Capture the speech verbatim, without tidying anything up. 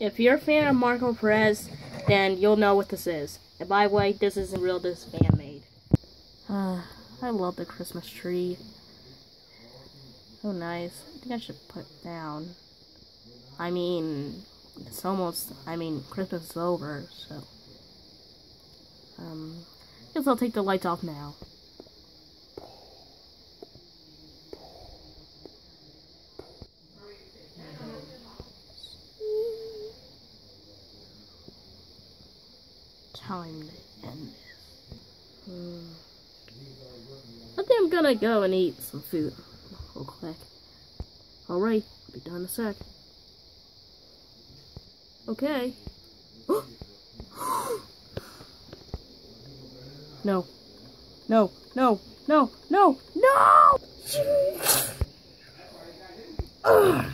if you're a fan of Marco Perez, then you'll know what this is. And by the way, this isn't real, this is fan-made. Uh, I love the Christmas tree. So nice. I think I should put it down. I mean, it's almost, I mean, Christmas is over, so. Um, guess I'll take the lights off now. Time to end this. Hmm. I think I'm gonna go and eat some food real quick. Alright, be done in a sec. Okay. No. No, no, no, no, no! Ugh.